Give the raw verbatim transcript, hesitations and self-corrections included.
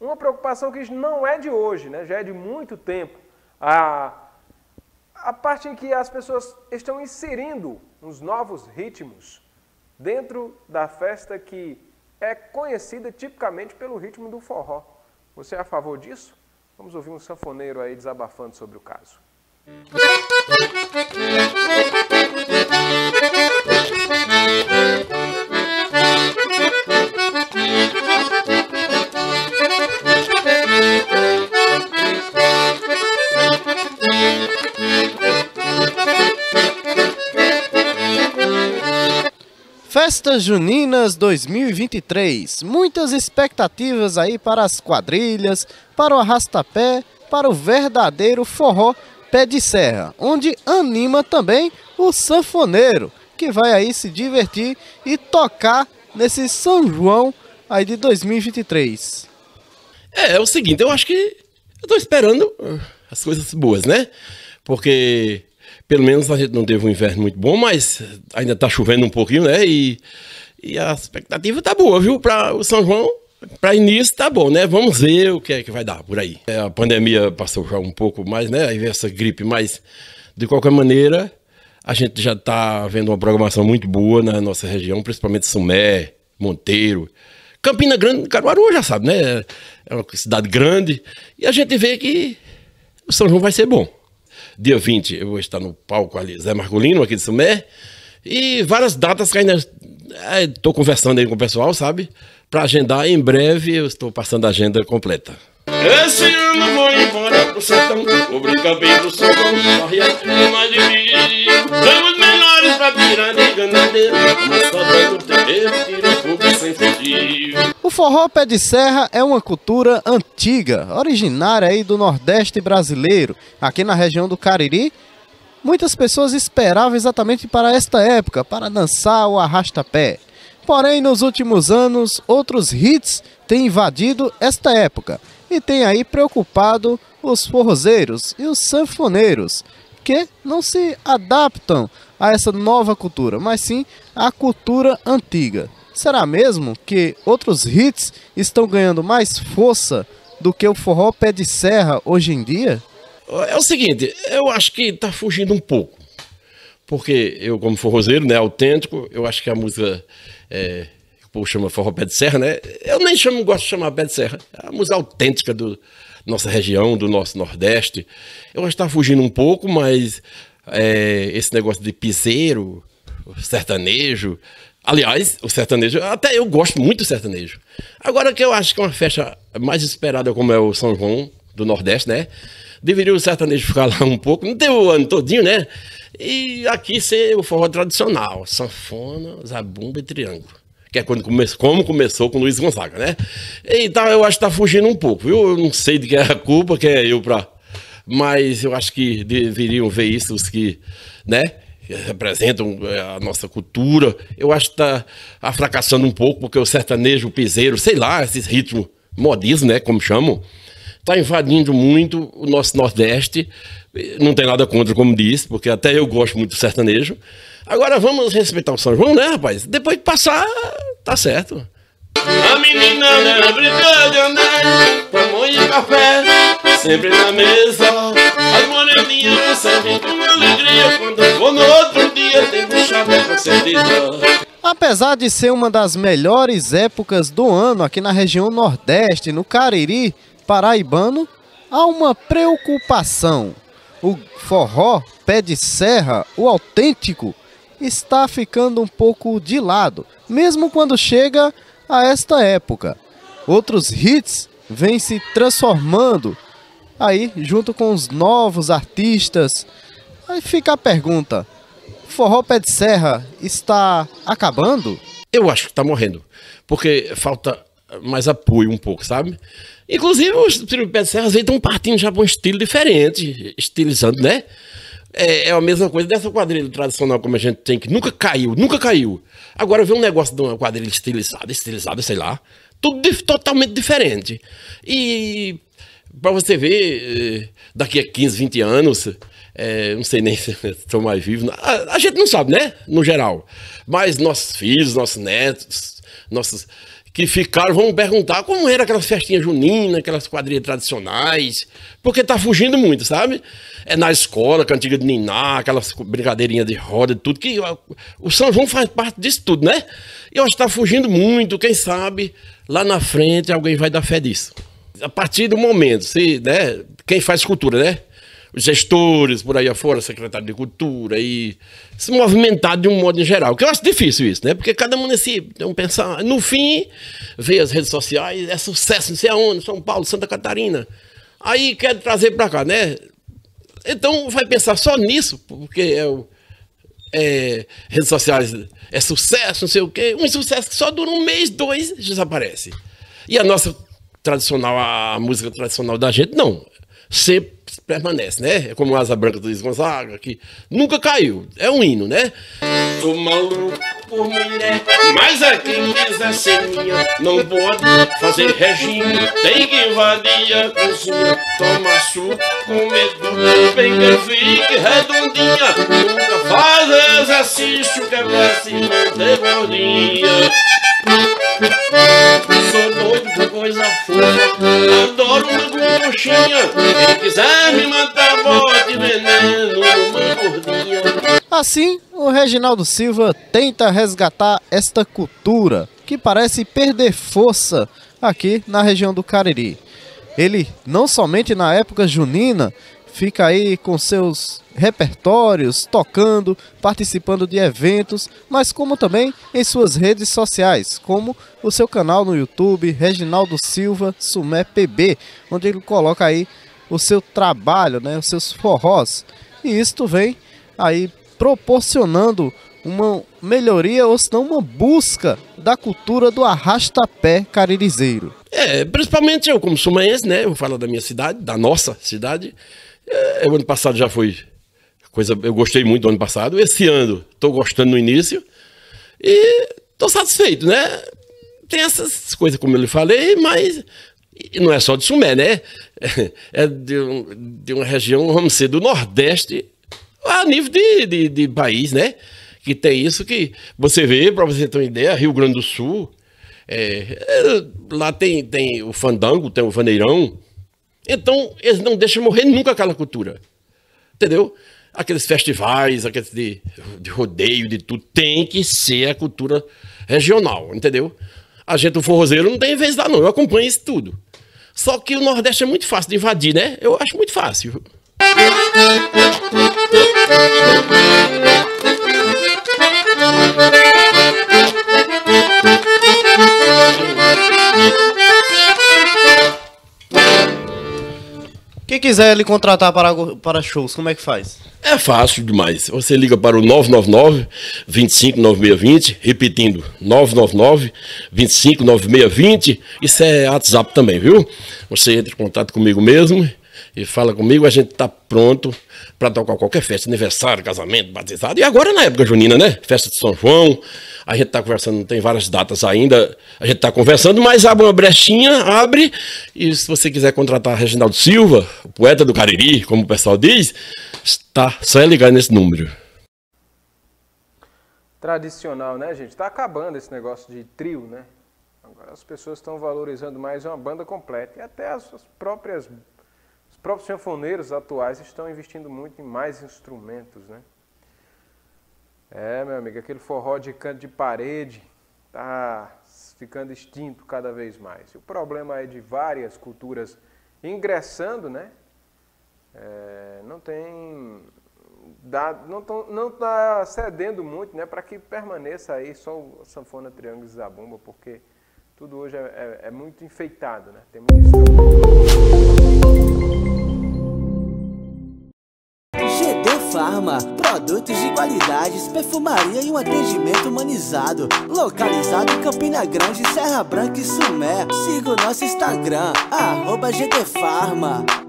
uma preocupação que não é de hoje, né? Já é de muito tempo. A, a parte em que as pessoas estão inserindo uns novos ritmos dentro da festa que é conhecida tipicamente pelo ritmo do forró. Você é a favor disso? Vamos ouvir um sanfoneiro aí desabafando sobre o caso. Festas Juninas dois mil e vinte e três, muitas expectativas aí para as quadrilhas, para o arrastapé, para o verdadeiro forró pé de serra, onde anima também o sanfoneiro, que vai aí se divertir e tocar nesse São João aí de dois mil e vinte e três. É, é o seguinte, eu acho que eu tô esperando as coisas boas, né? Porque pelo menos a gente não teve um inverno muito bom, mas ainda tá chovendo um pouquinho, né? E, e a expectativa tá boa, viu? Para o São João, para início tá bom, né? Vamos ver o que é que vai dar por aí. É, a pandemia passou já um pouco mais, né? Aí veio essa gripe, mas de qualquer maneira a gente já tá vendo uma programação muito boa na nossa região, principalmente Sumé, Monteiro, Campina Grande, Caruaru, já sabe, né? É uma cidade grande e a gente vê que o São João vai ser bom. Dia vinte eu vou estar no palco ali, Zé Marcolino, aqui de Sumé, e várias datas que ainda estou é, conversando aí com o pessoal, sabe? Para agendar, em breve eu estou passando a agenda completa. Esse ano vou embora pro sertão, o brincadeiro do São João, sorria mais de mim. Vamos melhores pra tirar de ganadeiro, mas só dando terreiro, tira fogo sem fugir. O forró pé de serra é uma cultura antiga, originária aí do Nordeste brasileiro. Aqui na região do Cariri, muitas pessoas esperavam exatamente para esta época, para dançar o arrasta-pé. Porém, nos últimos anos, outros hits têm invadido esta época e têm aí preocupado os forrozeiros e os sanfoneiros, que não se adaptam a essa nova cultura, mas sim à cultura antiga. Será mesmo que outros hits estão ganhando mais força do que o forró pé de serra hoje em dia? É o seguinte, eu acho que tá fugindo um pouco. Porque eu, como forrozeiro, né, autêntico, eu acho que a música, é, o povo chama forró pé de serra, né? Eu nem chamo, gosto de chamar pé de serra. É a música autêntica da nossa região, do nosso Nordeste. Eu acho que tá fugindo um pouco, mas é, esse negócio de piseiro, sertanejo... Aliás, o sertanejo, até eu gosto muito do sertanejo. Agora que eu acho que é uma festa mais esperada como é o São João do Nordeste, né? Deveria o sertanejo ficar lá um pouco, não tem o ano todinho, né? E aqui ser o forró tradicional, sanfona, zabumba e triângulo. Que é quando come... como começou com o Luiz Gonzaga, né? Então eu acho que tá fugindo um pouco, viu? Eu não sei de que é a culpa, que é eu pra... Mas eu acho que deveriam ver isso os que, né? Representam a nossa cultura. Eu acho que está fracassando um pouco, porque o sertanejo, o piseiro, sei lá, esses ritmos modismo, né, como chamam, está invadindo muito o nosso Nordeste. Não tem nada contra, como disse, porque até eu gosto muito do sertanejo. Agora vamos respeitar o São João, né, rapaz? Depois de passar, tá certo. A menina era brincando de andar, pão e café, sempre na mesa. As moreninhas servem com alegria, quando for no outro dia tem buchada com certeza. Apesar de ser uma das melhores épocas do ano aqui na região Nordeste, no Cariri paraibano, há uma preocupação. O forró pé de serra, o autêntico, está ficando um pouco de lado, mesmo quando chega a esta época. Outros hits vêm se transformando aí junto com os novos artistas. Aí fica a pergunta: o forró pé de serra está acabando? Eu acho que está morrendo, porque falta mais apoio um pouco, sabe? Inclusive os trio pé de serra às vezes estão partindo já para um estilo diferente, estilizando, né? É, é a mesma coisa dessa quadrilha tradicional como a gente tem, que nunca caiu, nunca caiu. Agora vê um negócio de uma quadrilha estilizada, estilizada, sei lá, tudo de, totalmente diferente. E para você ver, daqui a quinze, vinte anos, é, não sei nem se estou mais vivo, a, a gente não sabe, né? No geral. Mas nossos filhos, nossos netos, nossos que ficaram vão perguntar como era aquelas festinhas juninas, aquelas quadrilhas tradicionais, porque tá fugindo muito, sabe? É na escola, cantiga de niná, aquelas brincadeirinhas de roda, tudo, que o, o São João faz parte disso tudo, né? E eu acho que tá fugindo muito, quem sabe, lá na frente alguém vai dar fé disso. A partir do momento, se, né, quem faz cultura, né? Os gestores, por aí afora, secretário de cultura, e se movimentar de um modo em geral. Que eu acho difícil isso, né? Porque cada município tem um pensar. No fim, vê as redes sociais, é sucesso, não sei aonde, São Paulo, Santa Catarina. Aí quer trazer para cá, né? Então vai pensar só nisso, porque é, o, é redes sociais é sucesso, não sei o quê. Um sucesso que só dura um mês, dois, desaparece. E a nossa tradicional, a música tradicional da gente, não. Sempre permanece, né? É como o Asa Branca do Luiz Gonzaga, que nunca caiu. É um hino, né? Tô maluco por mulher, mas a quem quiser ser minha não pode fazer regime, tem que invadir a cozinha, toma suco, comer tudo, bem que fique redondinha, nunca faz exercício que é pra se manter gordinha. Sou doido por coisa fofa, adoro uma coxinha, quem quiser me matar, bote veneno numa gordinha. Assim, o Reginaldo Silva tenta resgatar esta cultura que parece perder força aqui na região do Cariri. Ele, não somente na época junina, fica aí com seus repertórios, tocando, participando de eventos, mas como também em suas redes sociais, como o seu canal no YouTube, Reginaldo Silva Sumé P B, onde ele coloca aí o seu trabalho, né, os seus forrós. E isto vem aí proporcionando uma melhoria, ou senão uma busca da cultura do arrastapé caririzeiro. É, principalmente eu como sumaense, né, eu vou falar da minha cidade, da nossa cidade. É, o ano passado já foi coisa, eu gostei muito do ano passado. Esse ano estou gostando no início e estou satisfeito, né? Tem essas coisas como eu lhe falei, mas não é só de Sumé, né? É de, um, de uma região, vamos dizer, do Nordeste a nível de, de, de país, né? Que tem isso que você vê, para você ter uma ideia, Rio Grande do Sul, é, é, lá tem, tem o fandango, tem o vaneirão. Então, eles não deixam morrer nunca aquela cultura. Entendeu? Aqueles festivais, aqueles de, de rodeio, de tudo, tem que ser a cultura regional, entendeu? A gente, o forrozeiro, não tem vez lá não, eu acompanho isso tudo. Só que o Nordeste é muito fácil de invadir, né? Eu acho muito fácil. Quem quiser lhe contratar para, para shows, como é que faz? É fácil demais. Você liga para o nove nove nove, vinte e cinco, nove seis dois zero, repetindo, nove nove nove, vinte e cinco, nove seis dois zero. Isso é WhatsApp também, viu? Você entra em contato comigo mesmo e fala comigo, a gente está pronto para tocar qualquer festa, aniversário, casamento, batizado. E agora na época junina, né? Festa de São João. A gente está conversando, tem várias datas ainda. A gente está conversando, mas abre uma brechinha, abre. E se você quiser contratar Reginaldo Silva, o poeta do Cariri, como o pessoal diz, está só é ligar nesse número. Tradicional, né, gente? Está acabando esse negócio de trio, né? Agora as pessoas estão valorizando mais uma banda completa. E até as suas próprias... Os próprios sanfoneiros atuais estão investindo muito em mais instrumentos, né? É, meu amigo, aquele forró de canto de parede está ficando extinto cada vez mais. E o problema é de várias culturas ingressando, né? É, não tem... Dá, não tão, não está cedendo muito, né? Para que permaneça aí só o sanfona, triângulo e zabumba, porque tudo hoje é, é, é muito enfeitado, né? Tem muito instrumento. G D Farma, produtos de qualidades, perfumaria e um atendimento humanizado. Localizado em Campina Grande, Serra Branca e Sumé. Siga o nosso Instagram, arroba G D Farma.